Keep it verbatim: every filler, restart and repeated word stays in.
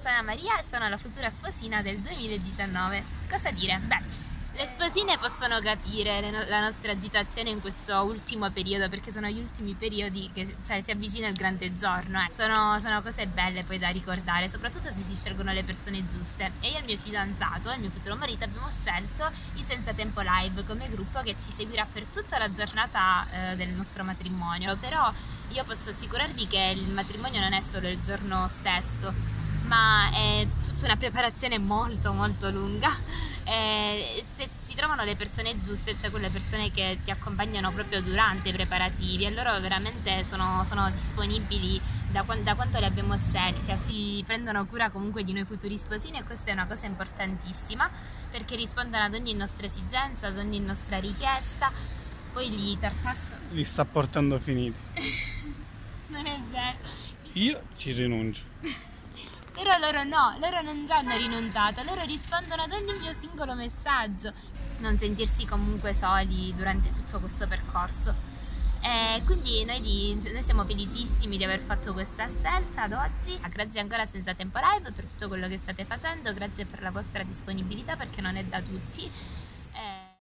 sono Maria e sono la futura sposina del duemiladiciannove. Cosa dire? Beh, le sposine possono capire le, la nostra agitazione in questo ultimo periodo, perché sono gli ultimi periodi che cioè, si avvicina il grande giorno. Eh. Sono, sono cose belle poi da ricordare, soprattutto se si scelgono le persone giuste. E io e il mio fidanzato, il mio futuro marito, abbiamo scelto i Senza Tempo Live come gruppo che ci seguirà per tutta la giornata eh, del nostro matrimonio. Però io posso assicurarvi che il matrimonio non è solo il giorno stesso, ma è tutta una preparazione molto molto lunga. E se si trovano le persone giuste, cioè quelle persone che ti accompagnano proprio durante i preparativi, e loro veramente sono, sono disponibili da, da quanto li abbiamo scelti, si prendono cura comunque di noi futuri sposini, e questa è una cosa importantissima perché rispondono ad ogni nostra esigenza, ad ogni nostra richiesta. Poi li tartasso li sta portando finiti. Non è vero, Io ci rinuncio. però loro no, loro non ci hanno rinunciato, loro rispondono ad ogni mio singolo messaggio. Non sentirsi comunque soli durante tutto questo percorso. E quindi noi, di, noi siamo felicissimi di aver fatto questa scelta ad oggi. Grazie ancora a Senza Tempo Live per tutto quello che state facendo, grazie per la vostra disponibilità, perché non è da tutti.